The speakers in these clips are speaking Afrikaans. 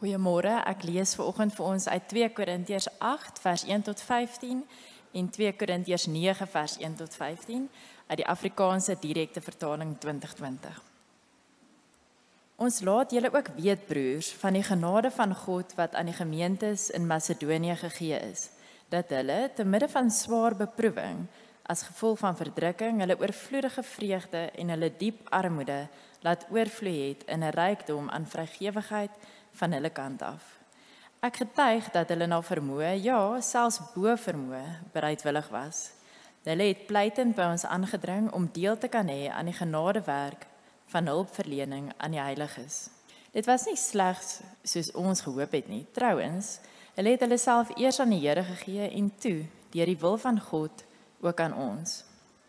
Goeiemôre, ek lees vanoggend vir ons uit 2 Korintiërs 8 vers 1 tot 15 en 2 Korintiërs 9 vers 1 tot 15 uit die Afrikaanse direkte vertaling 2020. Ons laat julle ook weet, broers, van die genade van God wat aan die gemeentes in Macedonië gegee is, dat hulle te midde van swaar beproewing as gevolg van verdrukking hulle oorvloedige vreugde en hulle diep armoede laat oorvloei het in 'n rykdom aan vrygewigheid van hulle kant af. Ek getuig dat hulle na vermoë, ja, selfs bo vermoë, bereidwillig was. Hulle het pleitend by ons aangedring om deel te kan hê aan die genadewerk van hulpverlening aan die heiliges. Dit was nie slegs soos ons gehoop het nie. Trouwens, hulle het hulle self eers aan die Here gegee en toe, deur die wil van God, ook aan ons.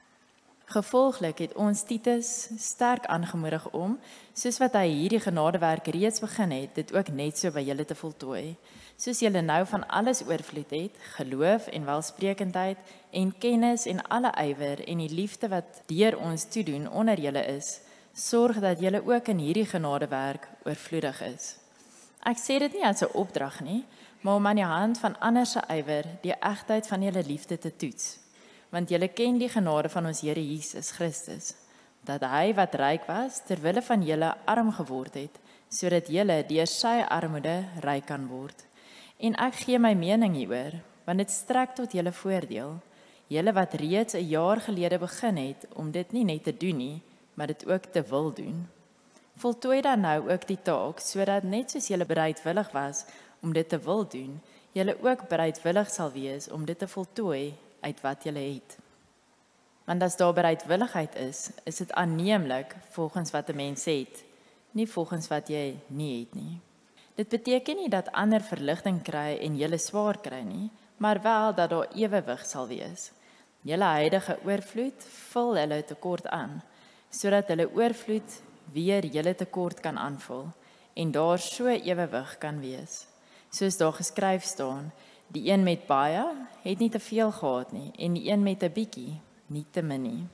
Gevolglik het ons Titus sterk aangemoedig om, soos wat hy hierdie genadewerk reeds begin het, dit ook net so by julle te voltooi. Soos julle nou van alles oorvloed het, geloof en welsprekendheid en kennis en alle ywer en die liefde wat deur ons toedoen onder julle is, sorg dat julle ook in hierdie genadewerk oorvloedig is. Ek sê dit nie as 'n opdrag nie, maar om aan die hand van ander se ywer die egtheid van julle liefde te toets. Want julle ken die genade van ons Here Jesus Christus, dat hy wat ryk was, ter wille van julle arm geword het, sodat julle deur sy armoede ryk kan word. En ek gee my mening hieroor, want dit strek tot julle voordeel, julle wat reeds 'n jaar gelede begin het om dit nie net te doen nie, maar dit ook te wil doen. Voltooi dan nou ook die taak, sodat net soos julle bereidwillig was om dit te wil doen, julle ook bereidwillig sal wees om dit te voltooi uit wat julle het. Want as daar bereidwilligheid is dit aanneemlik volgens wat 'n mens het, nie volgens wat jy nie het nie. Dit beteken nie dat ander verligting kry en julle swaar kry nie, maar wel dat daar ewewig sal wees. Julle huidige oorvloed vul hulle tekort aan, sodat hulle oorvloed weer julle tekort kan aanvul en daar so ewewig kan wees. Soos daar geskryf staan, die een met baie het nie te veel gehad nie en die een met 'n bietjie nie te min nie.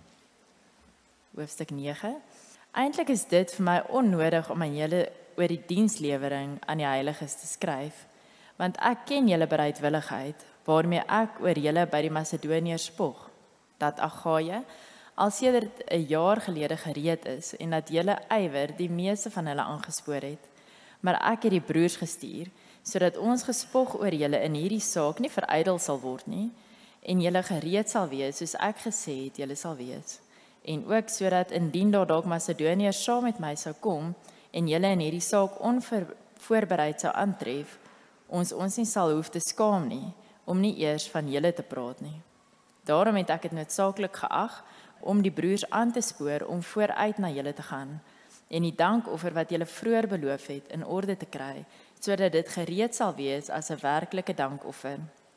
Hoofstuk 9. Eintlik is dit vir my onnodig om aan julle oor die dienslewering aan die heiliges te skryf, want ek ken julle bereidwilligheid waarmee ek oor julle by die Macedoniërs spog, dat Agaia al sedert 'n jaar gelede gereed is en dat julle ywer die meeste van hulle aangespoor het. Maar ek het die broers gestuur, sodat ons gespog oor julle in hierdie saak nie verydel sal word nie, en julle gereed sal wees, soos ek gesê het julle sal wees. En ook sodat indien daar dalk Macedoniërs saam met my sou kom, en julle in hierdie saak onvoorbereid sou aantref, ons nie sal hoef te skaam nie, om nie eers van julle te praat nie. Daarom het ek dit noodsaaklik geag, om die broers aan te spoor om vooruit na julle te gaan, en die dankoffer wat julle vroeër beloof het in orde te kry, sodat dit gereed sal wees as 'n werklike dankoffer,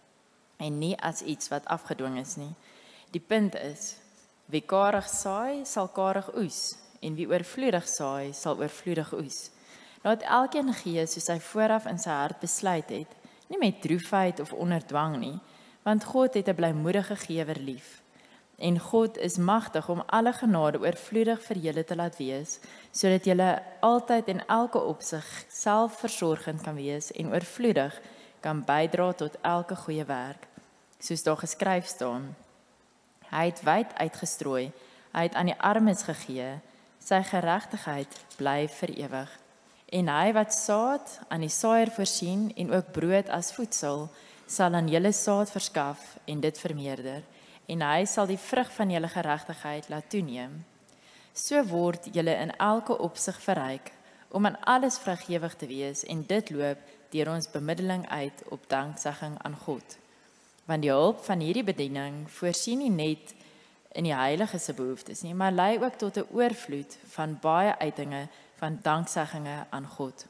en nie as iets wat afgedwing is nie. Die punt is, wie karig saai, sal karig oes, en wie oorvloedig saai, sal oorvloedig oes. Laat elkeen gee soos hy vooraf in sy hart besluit het, nie met droefheid of onder dwang nie, want God het 'n blymoedige gewer lief. En God is magtig om alle genade oorvloedig vir julle te laat wees, sodat julle altyd in elke opsig selfversorgend kan wees en oorvloedig kan bydra tot elke goeie werk. Soos daar geskryf staan, hy het wyd uitgestrooi, hy het aan die armes gegee, sy geregtigheid bly vir ewig. En hy wat saad aan die saaier voorsien en ook brood as voedsel, sal aan julle saad verskaf en dit vermeerder. En hy sal die vrug van julle geregtigheid laat toeneem. So word julle in elke opsig verryk, om aan alles vrygewig te wees, en dit loop deur ons bemiddeling uit op danksegging aan God. Want die hulp van hierdie bediening voorsien nie net in die heilige se behoeftes nie, maar lei ook tot 'n oorvloed van baie uitinge van danksegginge aan God.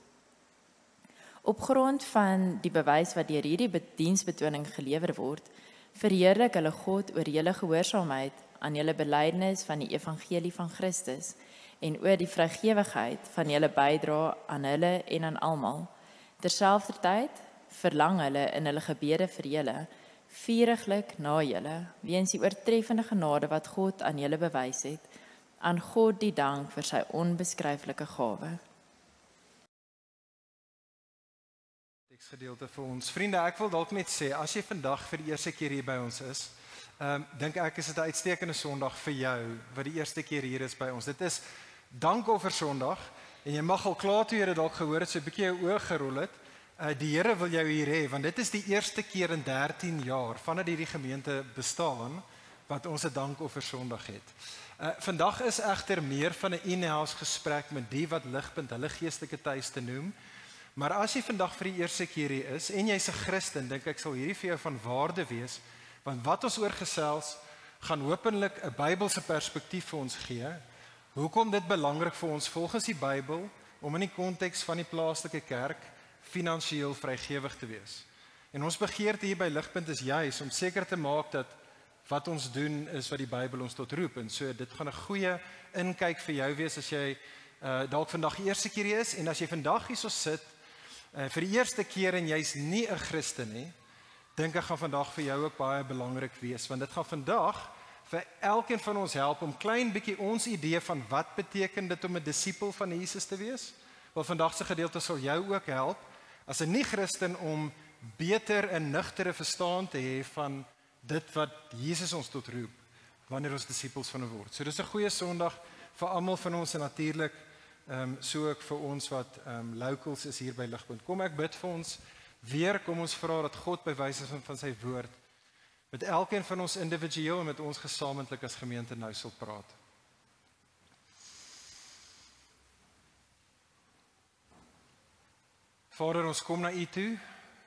Op grond van die bewys wat deur hierdie diensbetoning gelewer word, verheerlik hulle God oor julle gehoorsaamheid aan julle belydenis van die evangelie van Christus en oor die vrygewigheid van julle bydra aan hulle en aan almal. Terselfdertyd verlang hulle in hulle gebede vir julle vuriglik na julle weens die oortreffende genade wat God aan julle bewys het. Aan God die dank vir sy onbeskryflike gawe. teksgedeelte vir ons. Vriende, ek wil dalk net sê, as jy vandag vir die eerste keer hier by ons is, dink ek is dit 'n uitstekende Sondag vir jou, wat die eerste keer hier is by ons. Dit is Dankoffer Sondag, en jy mag al klaar toe jy dit dalk gehoor het, so 'n bietjie jou oë gerol het. Die Here wil jou hier hê, want dit is die eerste keer in 13 jaar, vandat hierdie gemeente bestaan, wat ons 'n Dankoffer Sondag het. Vandag is egter meer van 'n in-house gesprek met die wat Ligpunt hulle geestelike tuiste noem. Maar as jy vandag vir die eerste keer hier is en jy's 'n Christen, dink ek sal hierdie vir jou van waarde wees, want wat ons oorgesels gaan hopelik 'n Bybelse perspektief vir ons gee. Hoekom dit belangrik vir ons volgens die Bybel om in die konteks van die plaaslike kerk finansiëel vrygewig te wees. En ons begeerte hier by Ligpunt is juis om seker te maak dat wat ons doen is wat die Bybel ons tot roep. En so dit gaan 'n goeie inkyk vir jou wees as jy dalk vandag die eerste keer hier is, en as jy vandag hierso sit vir die eerste keer en jy's nie 'n Christen nie, dink ek gaan vandag vir jou ook baie belangrik wees, want dit gaan vandag vir elkeen van ons help om klein bietjie ons idee van wat beteken dit om 'n disipel van Jesus te wees. Wel, vandag se gedeelte sal jou ook help as 'n nie-Christen om beter en nugtere verstaan te hê van dit wat Jesus ons tot roep wanneer ons disipels van hom word. So dis 'n goeie Sondag vir almal van ons en natuurlik so ook vir ons wat locals is hier by Ligpunt. Kom ek bid vir ons weer, kom ons vra dat God by wyse van sy woord met elkeen van ons individueel en met ons gesamentlik as gemeente nou sal praat. Vader, ons kom na U toe,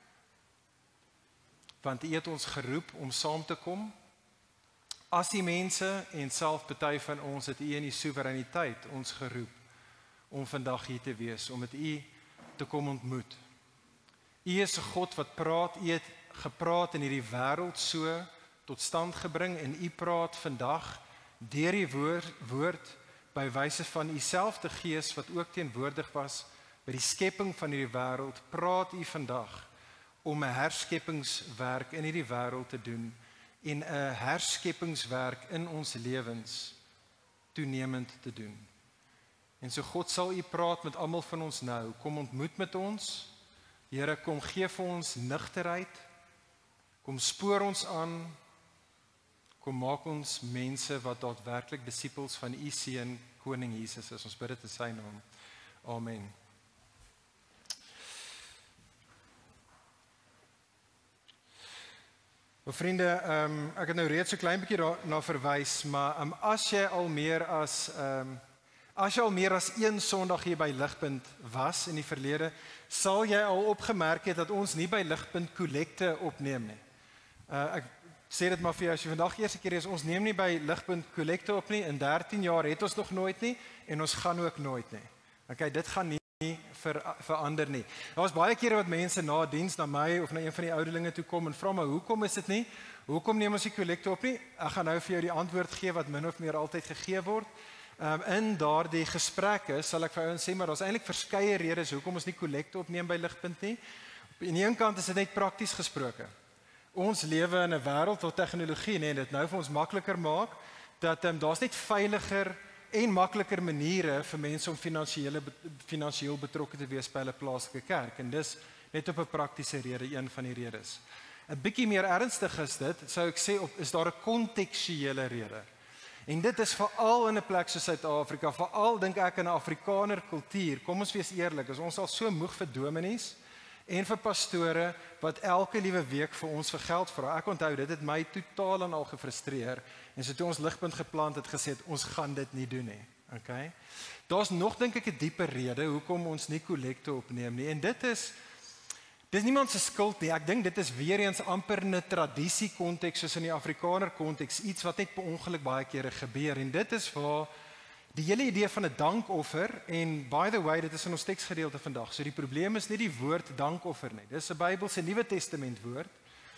want U het ons geroep om saam te kom. As die mense en self party van ons het U in die soewereiniteit ons geroep om vandag hier te wees, om met U te kom ontmoet. U is 'n God wat praat, U het gepraat in hierdie wêreld so tot stand gebring en U praat vandag deur die woord by wyse van U selfde Gees wat ook teenwoordig was by die skepping van hierdie wêreld, praat U vandag om 'n herskeppingswerk in hierdie wêreld te doen en 'n herskeppingswerk in ons lewens toenemend te doen. En so God sal U praat met almal van ons nou, kom ontmoet met ons. Here, kom gee vir ons nugterheid, kom spoor ons aan, kom maak ons mense wat daadwerklik disipels van U seun koning Jesus is. Ons bid dit in sy naam. Amen. Maar vriende, ek het nou reeds so klein bietjie daarna verwys, maar as jy al meer as een Sondag hier by Ligpunt was in die verlede, sal jy al opgemerk het dat ons nie by Ligpunt kollekte opneem nie. Ek sê dit maar vir jou, as jy vandag eerste keer is, ons neem nie by Ligpunt kollekte op nie, in 13 jaar het ons nog nooit nie, en ons gaan ook nooit nie. Okay, dit gaan nie verander nie. Daar was baie kere wat mense na diens na my of na een van die ouderlinge toe kom en vra maar hoekom is dit nie? Hoekom neem ons die kollekte op nie? Ek gaan nou vir jou die antwoord gee wat min of meer altyd gegee word. In daardie gesprekke sal ek vir ouens sê maar daar's eintlik verskeie redes hoekom ons nie kollekte opneem by Ligpunt nie. Op die een kant is dit net prakties gesproke. Ons lewe in 'n wêreld waar tegnologie dit nou vir ons makliker maak dat daar's net veiliger en makliker maniere vir mense om finansiëel betrokke te wees by hulle plaaslike kerk, en dis net op 'n praktiese rede, een van die redes. 'n Bietjie meer ernstig is dit, sou ek sê, is daar 'n kontekstuele rede. En dit is veral in 'n plek soos Suid-Afrika, veral dink ek in 'n Afrikaner kultuur. Kom ons wees eerlik, is ons al so moeg vir dominees en vir pastore wat elke liewe week vir ons vir geld vra. Ek onthou, dit het my totaal en al gefrustreer. En so toe ons Ligpunt geplant het gesê, ons gaan dit nie doen nie. Okay? Daar's nog dink ek 'n dieper rede hoekom ons nie kollekte opneem nie. En dis niemand se skuld nie. Ek dink dit is weer eens amper 'n tradisie konteks soos in die Afrikaner konteks, iets wat net per ongeluk baie kere gebeur. En dit is waar die hele idee van 'n dankoffer, en by the way, dit is in ons teksgedeelte vandag. So die probleem is nie die woord dankoffer nie. Dis 'n Bybelse Nuwe Testament woord.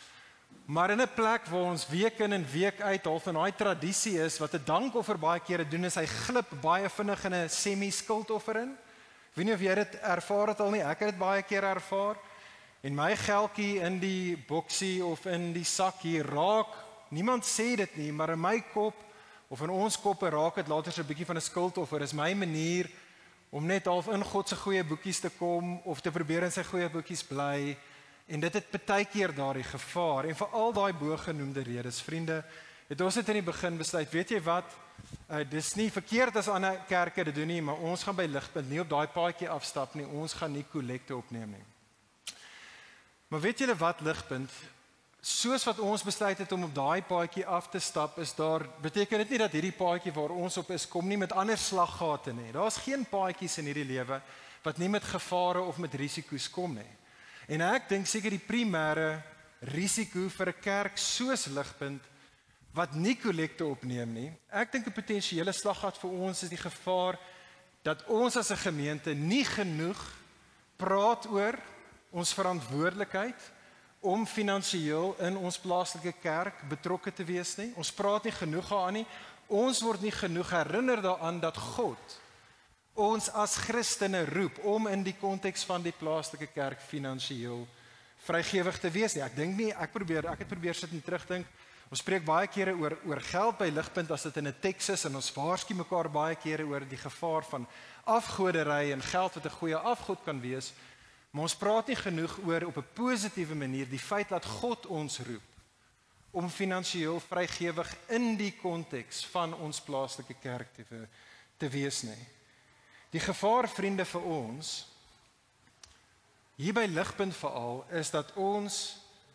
Maar in 'n plek waar ons week in en week uit half in daai tradisie is wat 'n dankoffer baie kere doen, is hy glip baie vinnig in 'n semi-skuldoffer in. Ek weet nie of jy dit ervaar het al nie. Ek het dit baie kere ervaar. En my geldjie in die boksie of in die sak hier raak, niemand sê dit nie, maar in my kop of in ons koppe raak dit later so 'n bietjie van 'n skuldoffer. Is my manier om net half in God se goeie boekies te kom of te probeer in sy goeie boekies bly. En dit het baie keer daardie gevaar en vir al daai bogenoemde redes, vriende, het ons dit in die begin besluit, weet jy wat? Dis nie verkeerd as ander kerke dit doen nie, maar ons gaan by Ligpunt nie op daai paadjie afstap nie, ons gaan nie kollekte opneem nie. Maar weet julle wat, Ligpunt, soos wat ons besluit het om op daai paadjie af te stap, beteken dit nie dat hierdie paadjie waar ons op is, kom nie met ander slaggate nie. Daar's geen paadjies in hierdie lewe wat nie met gevare of met risiko's kom nie. En ek dink seker die primêre risiko vir 'n kerk soos Ligpunt, wat nie kollekte opneem nie. Ek dink 'n potensiële slaggat vir ons is die gevaar dat ons as 'n gemeente nie genoeg praat oor ons verantwoordelikheid om finansiëel in ons plaaslike kerk betrokke te wees nie. Ons praat nie genoeg daaraan nie. Ons word nie genoeg herinner daaraan dat God ons as Christene roep om in die konteks van die plaaslike kerk finansiëel vrygewig te wees nie. Ek dink nie, ek het probeer sit en terugdink. Ons spreek baie kere oor geld by Ligpunt as dit in 'n teks is en ons waarsku mekaar baie kere oor die gevaar van afgodery en geld wat 'n goeie afgod kan wees. Maar ons praat nie genoeg oor op 'n positiewe manier die feit dat God ons roep om finansiëel vrygewig in die konteks van ons plaaslike kerk te wees nie. Die gevaar, vriende, vir ons hier by Ligpunt veral is dat ons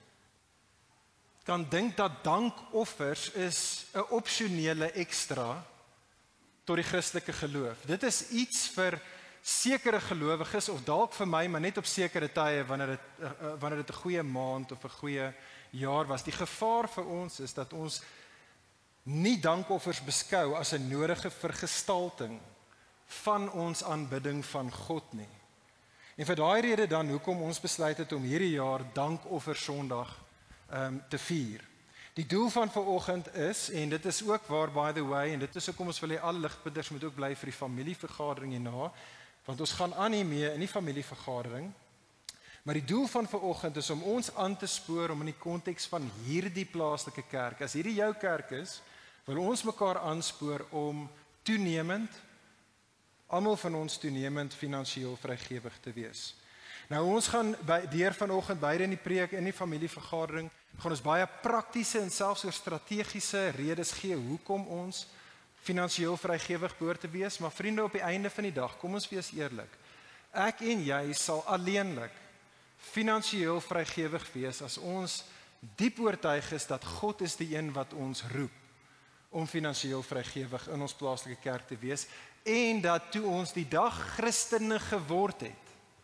kan dink dat dankoffers is 'n opsionele ekstra tot die Christelike geloof. Dit is iets vir sekere gelowiges of dalk vir my, maar net op sekere tye wanneer dit 'n goeie maand of 'n goeie jaar was. Die gevaar vir ons is dat ons nie dankoffers beskou as 'n nodige vergestalting van ons aanbidding van God nie. En vir daai rede dan hoekom ons besluit het om hierdie jaar Dankoffer Sondag te vier. Die doel van vanoggend is, en dit is ook waar, by the way, en dit is hoekom ons wil hê alle ligpunters moet ook bly vir die familievergadering hierna, want ons gaan aan hiermee in die familievergadering. Maar die doel van vanoggend is om ons aan te spoor om in die konteks van hierdie plaaslike kerk, as hierdie jou kerk is, wil ons mekaar aanspoor om toenemend, almal van ons toenemend finansiëel vrygewig te wees. Nou ons gaan deur vanoggend beide in die preek en in die familievergadering gaan ons baie praktiese en selfs oor strategiese redes gee hoekom ons finansiëel vrygewig behoort te wees, maar vriende, op die einde van die dag, kom ons wees eerlik. Ek en jy sal alleenlik finansiëel vrygewig wees as ons diep oortuig is dat God is die een wat ons roep om finansiëel vrygewig in ons plaaslike kerk te wees en dat toe ons die dag Christene geword het,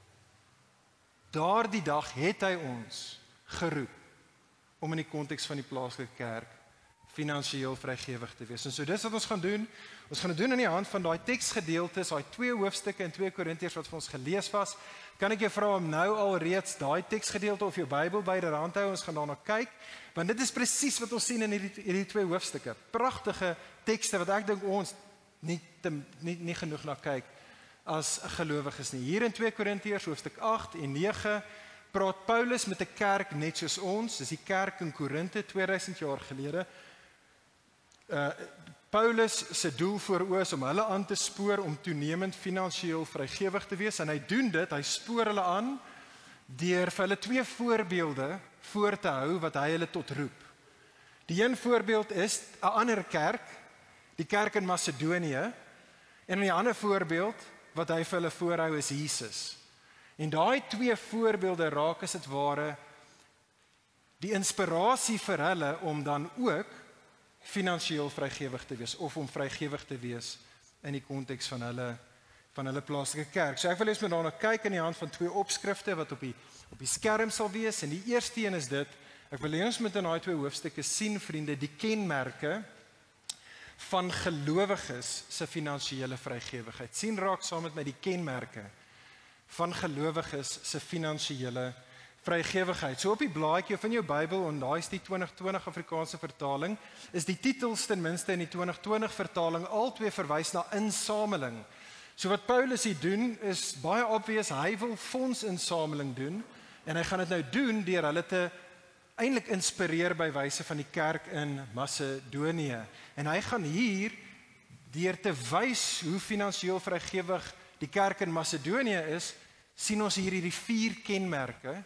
daardie dag het hy ons geroep om in die konteks van die plaaslike kerk finansiëel vrygewig te wees. En so dis wat ons gaan doen. Ons gaan dit doen in die hand van daai teksgedeeltes, daai 2 hoofstukke in 2 Korintiërs wat vir ons gelees was. Kan ek jou vra om nou al reeds daai teksgedeelte of jou Bybel byderhand hou? Ons gaan daarna kyk, want dit is presies wat ons sien in hierdie 2 hoofstukke. Pragtige tekste wat ek dink ons nie genoeg na kyk as gelowiges nie. Hier in 2 Korintiërs hoofstuk 8 en 9 praat Paulus met 'n kerk net soos ons, dis die kerk in Korinthe 2000 jaar gelede. Paulus se doel voor oë is om hulle aan te spoor om toenemend finansiëel vrygewig te wees en hy doen dit, hy spoor hulle aan deur vir hulle 2 voorbeelde voor te hou wat hy hulle tot roep. Die een voorbeeld is 'n ander kerk, die kerk in Macedonië, en 'n ander voorbeeld wat hy vir hulle voorhou is Jesus. En daai 2 voorbeelde raak as dit ware die inspirasie vir hulle om dan ook finansiëel vrygewig te wees of om vrygewig te wees in die konteks van hulle plaaslike kerk. So ek wil eens met daarna kyk in die hand van 2 opskrifte wat op die skerm sal wees en die eerste een is dit. Ek wil hê ons moet in daai 2 hoofstukke sien, vriende, die kenmerke van gelowiges se finansiële vrygewigheid. Sien raak saam met my die kenmerke van gelowiges se finansiële vrygewigheid. So op die blaadjie of in jou Bybel, en daai is die 2020 Afrikaanse vertaling, is die titels ten minste in die 2020 vertaling albei verwys na insameling. So wat Paulus hier doen is baie obvious, hy wil fondsinsameling doen en hy gaan dit nou doen deur hulle te eintlik inspireer by wyse van die kerk in Macedonië. En hy gaan hier deur te wys hoe finansiëel vrygewig die kerk in Macedonië is, sien ons hier hierdie 4 kenmerke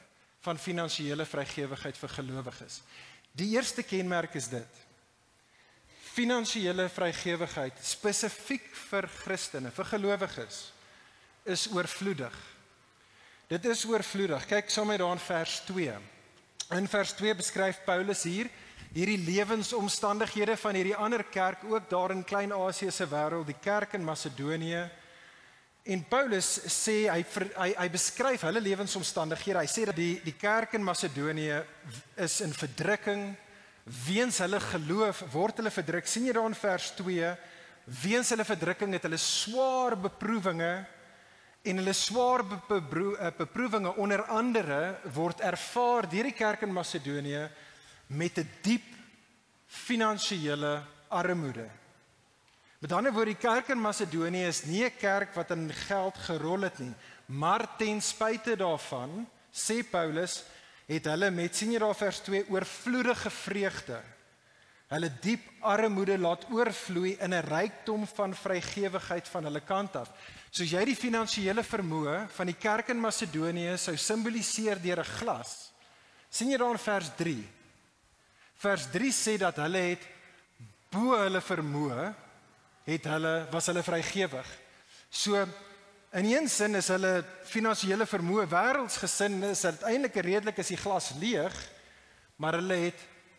van finansiële vrygewigheid vir gelowiges. Die eerste kenmerk is dit. Finansiële vrygewigheid, spesifiek vir Christene, vir gelowiges, is oorvloedig. Dit is oorvloedig. Kyk saam met daar in vers 2. In vers 2 beskryf Paulus hierdie lewensomstandighede van hierdie ander kerk, ook daar in Klein-Asië se wêreld, die kerk in Macedonië. En Paulus sê, hy beskryf hulle lewensomstandighede. Hy sê dat die kerk in Macedonië is in verdrukking, weens hulle geloof word hulle verdruk. Sien jy daar in vers 2, weens hulle verdrukking het hulle swaar beproewinge, en hulle swaar beproewinge onder andere word ervaar deur die kerk in Macedonië met 'n diep finansiële armoede. Met ander woorde, die kerk in Macedonië is nie 'n kerk wat in geld gerol het nie, maar ten spyte daarvan, sê Paulus, het hulle met, sien jy daar vers 2, oorvloedige vreugde, hulle diep armoede laat oorvloei in 'n rykdom van vrygewigheid van hulle kant af. Soos jy die finansiële vermoë van die kerk in Macedonië sou simboliseer deur 'n glas, sien jy daar in vers 3. Vers 3 sê dat hulle het bo hulle vermoë, was hulle vrygewig. So, in een sin is hulle finansiële vermoë wêreldsgesin, is dit eintlik redelik is die glas leeg, maar hulle het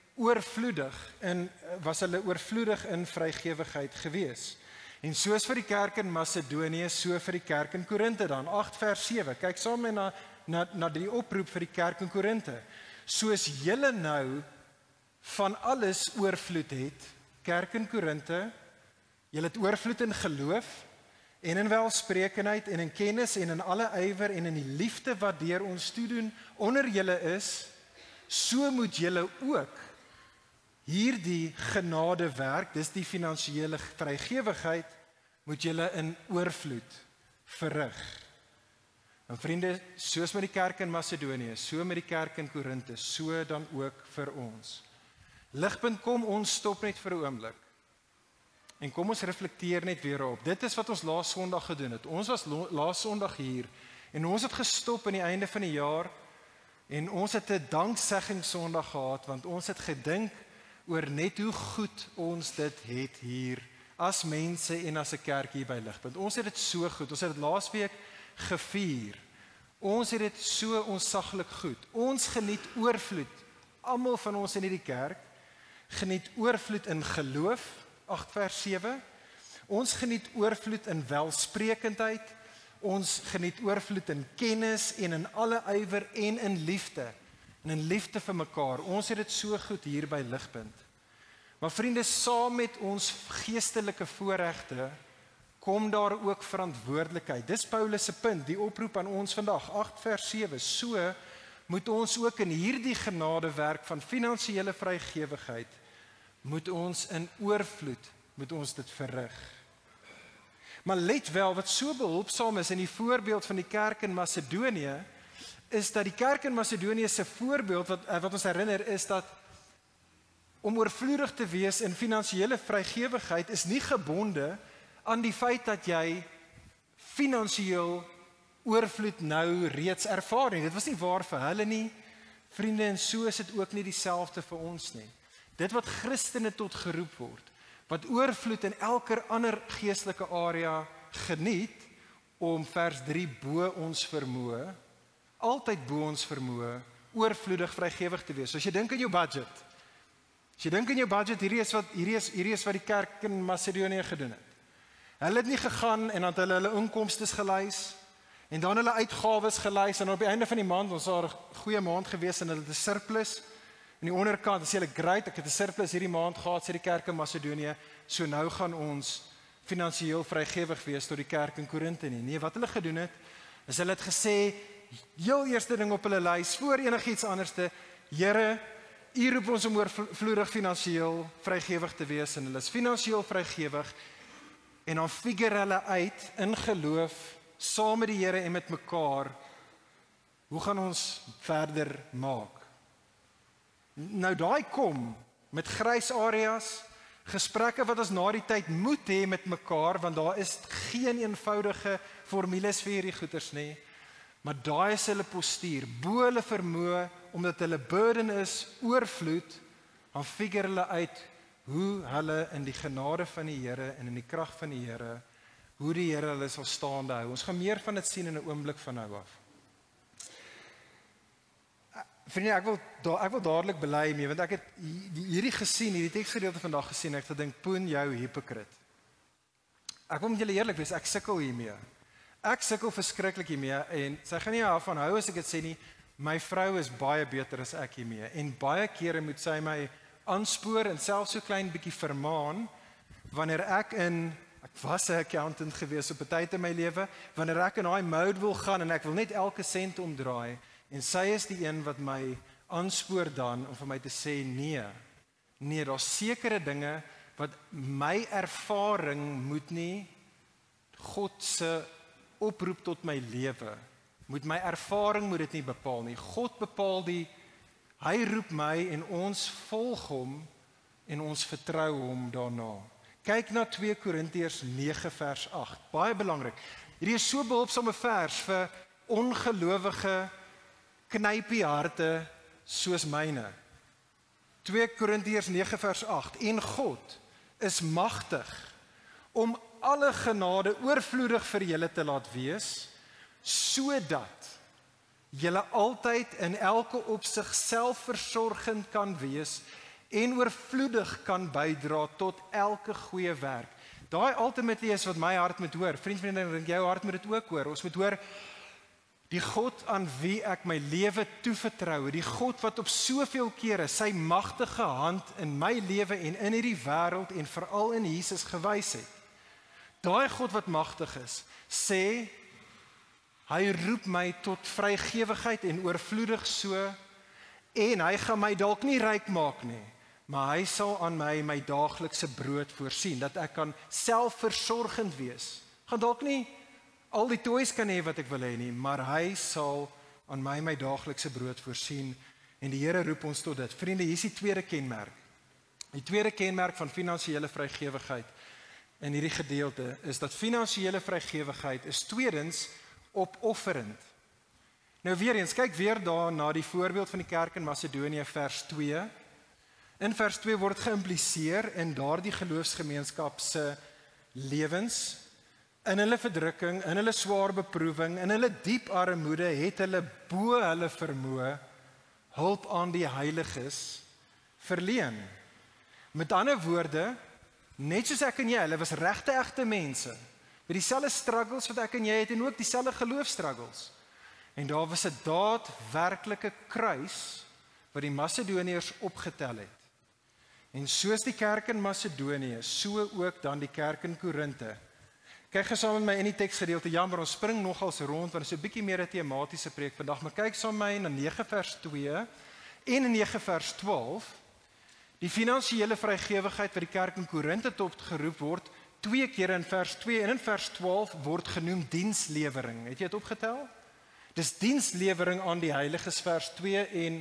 was hulle oorvloedig in vrygewigheid gewees. En soos vir die kerk in Macedonië, so vir die kerk in Korinte dan, 8 vers 7, kyk saam met na die oproep vir die kerk in Korinte. Soos julle nou van alles oorvloed het, kerk in Korinte, julle het oorvloed in geloof, en in welsprekendheid, en in kennis, en in alle ywer, en in die liefde wat deur ons toedoen onder julle is, so moet julle ook hierdie genadewerk, dis die finansiële vrygewigheid, moet julle in oorvloed verrig. En vriende, soos met die kerk in Macedonië, so met die kerk in Korinte, so dan ook vir ons. Ligpunt, kom ons stop net vir 'n oomblik. En kom ons reflekteer net weer op. Dit is wat ons laas Sondag gedoen het. Ons was laas Sondag hier en ons het gestop aan die einde van die jaar en ons het 'n dankseggingssondag gehad want ons het gedink oor net hoe goed ons dit het hier as mense en as 'n kerk hier by Ligpunt. Ons het dit so goed. Ons het dit laasweek gevier. Ons het dit so ontsaglik goed. Ons geniet oorvloed. Almal van ons in hierdie kerk geniet oorvloed in geloof, 8 vers 7. Ons geniet oorvloed in welsprekendheid. Ons geniet oorvloed in kennis en in alle ywer en in liefde. En in liefde vir mekaar. Ons het dit so goed hier by Ligpunt. Maar vriende, saam met ons geestelike voorregte kom daar ook verantwoordelikheid. Dis Paulus se punt, die oproep aan ons vandag, 8 vers 7. So moet ons ook in hierdie genadewerk van finansiële vrygewigheid, moet ons in oorvloed, moet ons dit verrig. Maar let wel, wat so behulpsaam is in die voorbeeld van die kerk in Macedonië, is dat die kerk in Macedonië se voorbeeld, wat ons herinner, is dat om oorvloedig te wees in finansiële vrygewigheid is nie gebonde aan die feit dat jy finansiëel oorvloed nou reeds ervaar nie. Dit was nie waar vir hulle nie, vriende, en so is dit ook nie dieselfde vir ons nie. Dit wat Christene tot geroep word, wat oorvloed in elke ander geestelike area geniet, om vers 3 bo ons vermoë, altyd bo ons vermoë, oorvloedig vrygewig te wees. So as jy dink aan jou budget, hierdie is wat die kerk in Macedonië gedoen het. Hulle het nie gegaan en dan het hulle inkomstes gelys, en dan hulle uitgawes gelys, en op die einde van die maand, ons het 'n goeie maand gewees, en hulle het 'n surplus, in die onderkant, dan sê hulle, great, ek het 'n surplus hierdie maand gehad, sê die kerk in Macedonië, so nou gaan ons finansiëel vrygewig wees tot die kerk in Korinte nie. Nee, wat hulle gedoen het, is hulle het gesê, heel eerste ding op hulle lys, voor enigiets anderste, Here, U roep ons om oorvloedig finansiëel vrygewig te wees, en hulle is finansiëel vrygewig, en dan figure hulle uit, in geloof, saam met die Here en met mekaar, hoe gaan ons verder maak? Nou daai kom met grys areas, gesprekke wat ons na die tyd moet hê met mekaar, want daar is geen eenvoudige formules vir hierdie goeters nie, maar daai is hulle postuur, bo hulle vermoë, omdat hulle burden is, oorvloed, dan figure hulle uit hoe hulle in die genade van die Here en in die krag van die Here, hoe die Here hulle sal staande hou. Ons gaan meer van dit sien in 'n oomblik van nou af. Vriende, ek wil dadelik bely mee, want ek het hierdie gesien, hierdie teksgedeelte vandag gesien, ek het gedink, poen jou hypocriet. Ek wil met julle eerlik wees, ek sukkel hiermee. Ek sukkel verskriklik hiermee, en sy gaan nie daarvan hou as ek dit sê nie, my vrou is baie beter as ek hiermee, en baie kere moet sy my aanspoor, en selfs so klein bietjie vermaan, wanneer ek was 'n accountant gewees op 'n tyd in my lewe, wanneer ek in daai mode wil gaan, en ek wil net elke sent omdraai, en sy is die een wat my aanspoor dan, om vir my te sê, nee, daar's sekere dinge, wat my ervaring moet nie, God se oproep tot my lewe, my ervaring moet dit nie bepaal nie, God bepaal hy roep my, en ons volg hom, en ons vertrou hom daarna. Kyk na 2 Korintiërs 9 vers 8, baie belangrik. Hierdie is so behulpsame vers vir ongelowige knypie harte soos myne. 2 Korintiërs 9 vers 8, en God is magtig om alle genade oorvloedig vir julle te laat wees, sodat julle altyd in elke opsig selfversorgend kan wees en oorvloedig kan bydra tot elke goeie werk. Daai ultimately is wat my hart moet hoor. Vriende, ek dink jou hart moet dit ook hoor. Ons moet hoor, die God aan wie ek my lewe toevertrou, die God wat op soveel kere sy magtige hand in my lewe en in hierdie wêreld en veral in Jesus gewys het. Daai God wat magtig is, sê, hy roep my tot vrygewigheid en oorvloedig so, en hy gaan my dalk nie ryk maak nie, maar hy sal aan my daaglikse brood voorsien, dat ek kan selfversorgend wees. Gaan dalk nie al die toys kan hê wat ek wil hê nie, maar hy sal aan my daaglikse brood voorsien, en die Here roep ons tot dit. Vriende, hier is die tweede kenmerk. Die tweede kenmerk van finansiële vrygewigheid in hierdie gedeelte, is dat finansiële vrygewigheid is tweedens opofferend. Nou weer eens, kyk weer daar na die voorbeeld van die kerk in Macedonië, vers 2. In vers 2 word geïmpliseer in daardie geloofsgemeenskap se lewens, in hulle verdrukking, in hulle swaar beproewing, in hulle diep armoede, het hulle bo hulle vermoë hulp aan die heiliges verleen. Met ander woorde, net soos ek en jy, hulle was regte egte mense, met dieselfde struggles wat ek en jy het, en ook dieselfde geloofstruggles. En daar was 'n daadwerklike kruis wat die Macedoniërs opgetel het. En soos die kerk in Macedonië, so ook dan die kerk in Korinthe. Kyk saam met my in die teksgedeelte, jammer, ons spring nogals rond, want dit is 'n bietjie meer 'n tematiese preek vandag, maar kyk saam met my na 9 vers 2 en in 9 vers 12, die finansiële vrygewigheid wat die kerk in Korinthe tot geroep word, 2 keer in vers 2 en in vers 12 word genoem dienslewering. Het jy dit opgetel? Dis dienslewering aan die heiliges, vers 2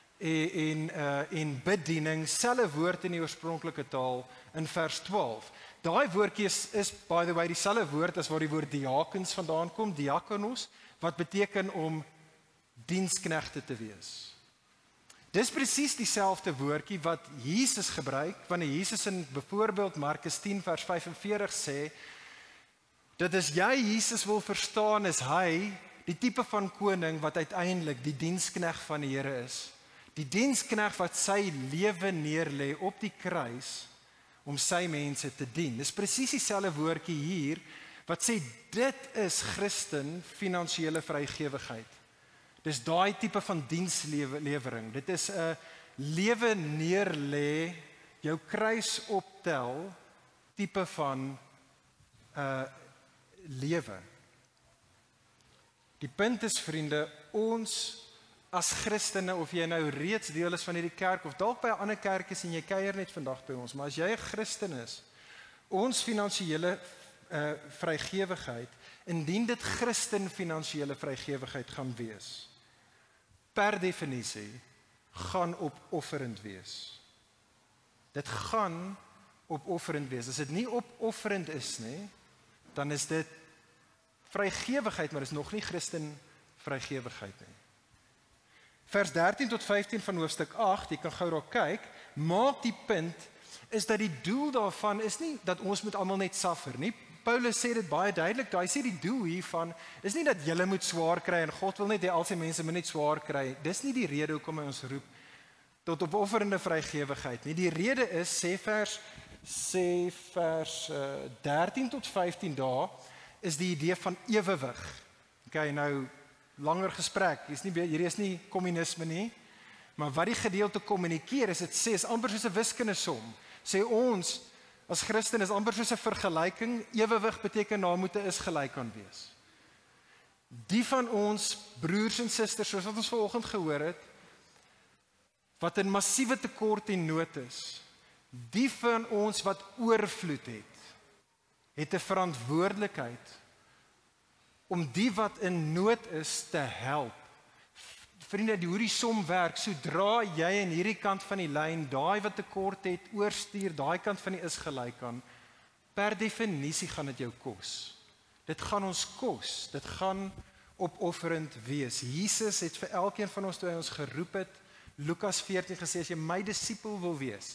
en bediening, selfe woord in die oorspronklike taal in vers 12. Daai woordjie is by the way dieselfde woord as waar die woord diakens vandaan kom, diakonos, wat beteken om diensknegte te wees. Dis presies dieselfde woordjie wat Jesus gebruik, wanneer Jesus in byvoorbeeld Markus 10 vers 45 sê, dat as jy Jesus wil verstaan, is hy die tipe van koning wat uiteindelik die dienskneg van die Here is. Die dienskneg wat sy lewe neerlê op die kruis om sy mense te dien. Dis presies dieselfde woordjie hier wat sê dit is Christen finansiële vrygewigheid. Dis daai tipe van dienslewering. Dit is 'n lewe neerlê, jou kruis optel tipe van lewe. Die punt is, vriende, ons as Christene, of jy nou reeds deel is van hierdie kerk, of dalk by 'n ander kerk is en jy kuier net vandag by ons, maar as jy 'n Christen is, ons finansiële vrygewigheid, indien dit Christen finansiële vrygewigheid gaan wees, per definisie, gaan opofferend wees. Dit gaan opofferend wees. As dit nie opofferend is nie, dan is dit vrygewigheid, maar is nog nie Christen vrygewigheid nie. Vers 13 tot 15 van hoofstuk 8, jy kan gou daar kyk, maak die punt, is dat die doel daarvan is nie dat ons moet almal net suffer nie. Paulus sê dit baie duidelik, hy sê die doel hiervan is nie dat julle moet swaar kry en God wil net hê al sy mense moet net swaar kry. Dis nie die rede hoekom hy ons roep tot opofferende vrygewigheid nie. Die rede is, sê vers 13 tot 15 daar, is die idee van ewewig. Okay, nou, langer gesprek, hierdie is nie kommunisme nie, maar wat die gedeelte kommunikeer is, dit sê, is amper soos 'n wiskundesom. Sê ons, as Christen, is amper soos 'n vergelyking, ewewig beteken, daar moet 'n is gelyk aan wees. Die van ons, broers en susters, soos wat ons vanoggend gehoor het, wat in massiewe tekort en nood is, die van ons wat oorvloed het 'n verantwoordelikheid om die wat in nood is te help. Vriende, hoe die som werk, sodra jy in hierdie kant van die lyn, daai wat tekort het, oorstuur, daai kant van die is gelyk aan, per definisie gaan dit jou kos. Dit gaan ons kos, dit gaan opofferend wees. Jesus het vir elkeen van ons, toe hy ons geroep het, Lukas 14 gesê, as jy my disipel wil wees,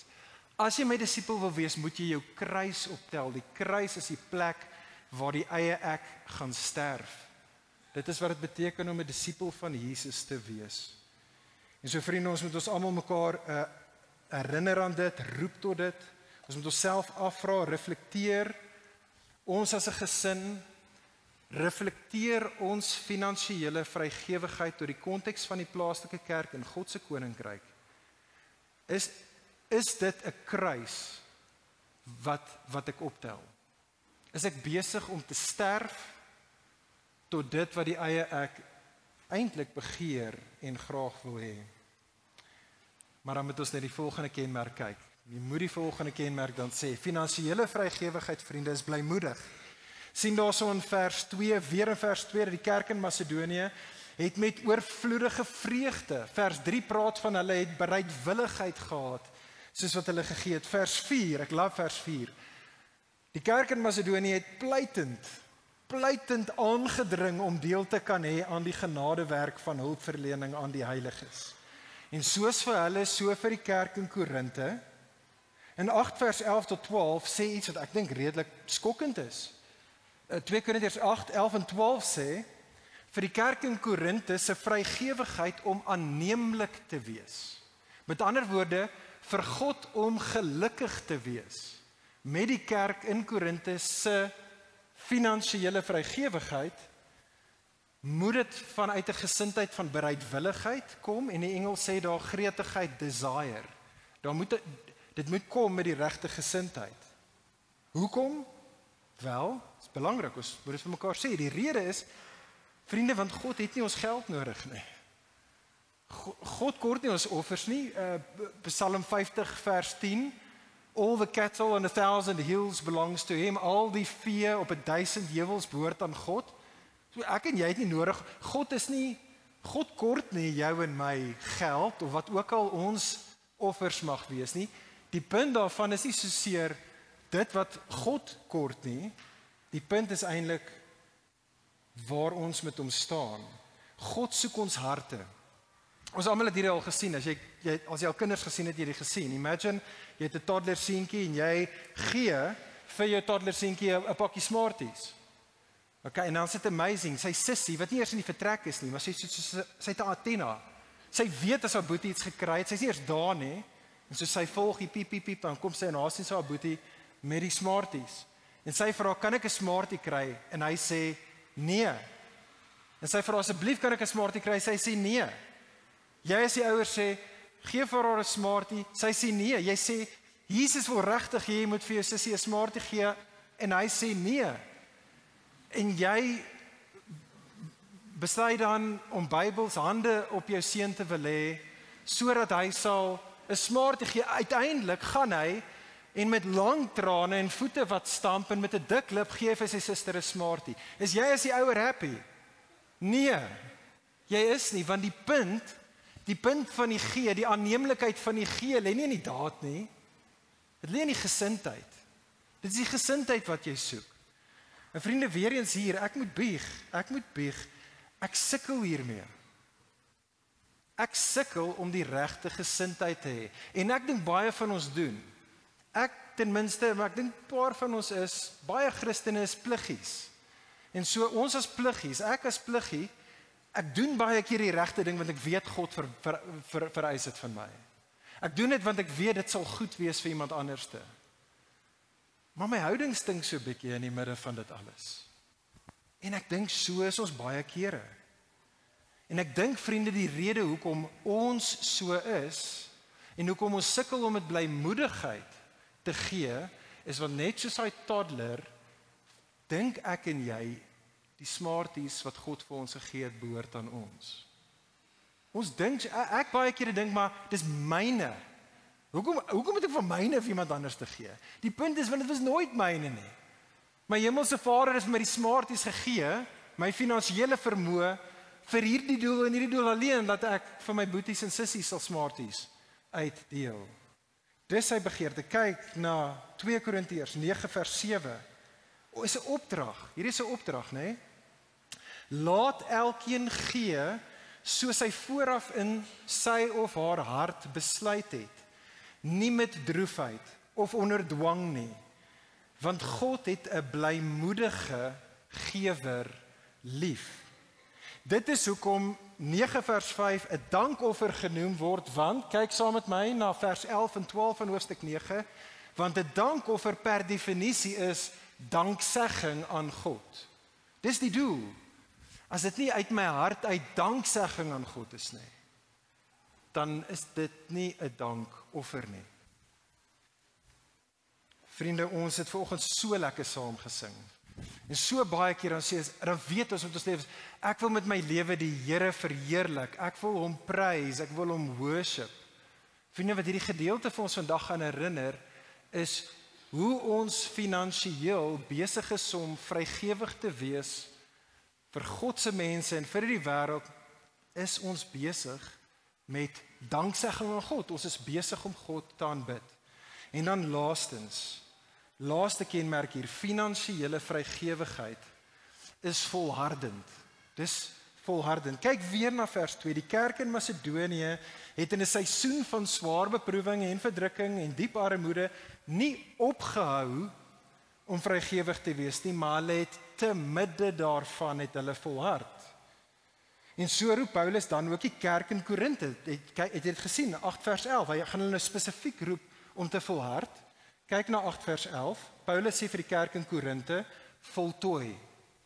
moet jy jou kruis optel. Die kruis is die plek waar die eie ek gaan sterf. Dit is wat dit beteken om 'n disipel van Jesus te wees. En so vriende, ons moet ons almal mekaar herinner aan dit, roep tot dit. Ons moet onsself afvra, reflekteer. Ons as 'n gesin, reflekteer ons finansiële vrygewigheid tot die konteks van die plaaslike kerk en God se koninkryk. Is dit 'n kruis wat ek optel? Is ek besig om te sterf tot dit wat die eie ek eintlik begeer en graag wil hê? Maar dan moet ons net die volgende kenmerk kyk. Jy moet die volgende kenmerk dan sê, finansiële vrygewigheid, vriende, is blymoedig. Sien daarso in vers 2, weer in vers 2, dat die kerk in Macedonië het met oorvloedige vreugde. Vers 3 praat van hulle het bereidwilligheid gehad, soos wat hulle gegee het. Vers 4, ek love vers 4. Die kerk in Macedonië het pleitend aangedring om deel te kan hê aan die genadewerk van hulpverlening aan die heiliges. En soos vir hulle, so vir die kerk in Korinte. In 8 vers 11 tot 12 sê iets wat ek dink redelik skokkend is. 2 Korintiërs 8, 11 en 12 sê, vir die kerk in Korinte se vrygewigheid om aanneemlik te wees. Met ander woorde, vir God om gelukkig te wees met die kerk in Korinte se finansiële vrygewigheid, moet dit vanuit 'n gesindheid van bereidwilligheid kom, en die Engels sê daar gretigheid, desire. Dit moet kom met die regte gesindheid. Hoekom? Wel, is belangrik, ons moet dit vir mekaar sê. Die rede is, vriende, want God het nie ons geld nodig nie. God kort nie ons offers nie. Psalm 50 vers 10, all the cattle on 1,000 hills belongs to him, al die vee op 1,000 heuwels behoort aan God. So ek en jy het nie nodig, God kort nie jou en my geld, of wat ook al ons offers mag wees nie. Die punt daarvan is nie soseer dit wat God kort nie, die punt is eintlik waar ons met hom staan. God soek ons harte. Ons almal het hierdie al gesien, as jy al kinders gesien het, jy dit gesien. Imagine, jy het 'n toddler seentjie en jy gee vir jou toddler seentjie 'n pakkie Smarties. Okay, en dan sit amazing, sy sussie, wat nie eers in die vertrek is nie, maar sy het 'n antenna. Sy weet as haar boetie iets gekry het, sy's nie eers daar nie, en so sy volg die piep, piep, piep, dan kom sy en haar sien sy haar boetie met die Smarties. En sy vra, kan ek 'n Smartie kry? En hy sê, nee. En sy vra, asseblief kan ek 'n Smartie kry? Sy sê, nee. Jy as die ouers sê, gee vir haar 'n Smartie, sy sê nee. Jy sê, Jesus wil regtig hê jy moet vir jou sussie 'n Smartie gee, en hy sê nee. En jy besluit dan om Bybels hande op jou seun te wil hê, sodat hy sal 'n Smartie gee. Uiteindelik gaan hy en met lang trane en voete wat stamp en met 'n dik lip gee vir sy suster 'n Smartie. Is jy as die ouer happy? Nee. Jy is nie, want die punt van die gee, die aanneemlikheid van die gee, lê nie in die daad nie. Dit lê in die gesindheid. Dit is die gesindheid wat jy soek. En vriende, weer eens hier, ek moet bieg. Ek sukkel hiermee. Ek sukkel om die regte gesindheid te hê. En ek dink baie van ons doen. Ek ten minste, maar ek dink 'n paar van ons is, baie Christene is pluggies. En so ons as pluggies, ek as pluggie, ek doen baie keer die regte ding want ek weet God vereis dit van my. Ek doen dit want ek weet dit sal goed wees vir iemand anderste. Maar my houding stink so 'n bietjie in die midde van dit alles. En ek dink so is ons baie kere. En ek dink vriende die rede hoekom ons so is en hoekom ons sukkel om met blymoedigheid te gee is want net soos hy toddler dink ek en jy die smarties wat God vir ons gegee het behoort aan ons. Ons dink ek baie kere dink maar dis myne. Hoekom moet ek van myne vir iemand anders te gee? Die punt is want dit was nooit myne nie. My hemelse Vader het vir my die smarties gegee, my finansiële vermoë vir hierdie doel en hierdie doel alleen dat ek vir my boeties en sissies sal smarties uitdeel. Dis sy begeerte. Kyk na 2 Korintiërs 9 vers 7. Is 'n opdrag. Hierdie is 'n opdrag, né? Nee? Laat elkeen gee soos hy vooraf in sy of haar hart besluit het, nie met droefheid of onder dwang nie, want God het 'n blymoedige gewer lief. Dit is hoekom 9 vers 5 'n dankoffer genoem word, want kyk saam met my na vers 11 en 12 van hoofstuk 9, want 'n dankoffer per definisie is danksegging aan God. Dis die doel. As dit nie uit my hart uit danksegging aan God is nie, dan is dit nie 'n dankoffer nie. Vriende, ons het vanoggend so lekker saam gesing. En so baie keer dan weet ons wat ons lewe is, ek wil met my lewe die Here verheerlik, ek wil hom prys, ek wil hom worship. Vriende, wat hierdie gedeelte vir ons vandag gaan herinner, is hoe ons finansiëel besig is om vrygewig te wees vir God se mense en vir die wêreld, is ons besig met danksegging aan God. Ons is besig om God te aanbid. En dan laaste kenmerk hier, finansiële vrygewigheid is volhardend. Dis volhardend. Kyk weer na vers 2. Die kerk in Macedonië het in 'n seisoen van swaar beproewing en verdrukking en diep armoede nie opgehou om vrygewig te wees nie, maar hulle het te midde daarvan het hulle volhard. En so roep Paulus dan ook die kerk in Korinthe. Het jy dit gesien? 8 vers 11. Hy gaan hulle spesifiek roep om te volhard. Kyk na 8 vers 11. Paulus sê vir die kerk in Korinthe, voltooi.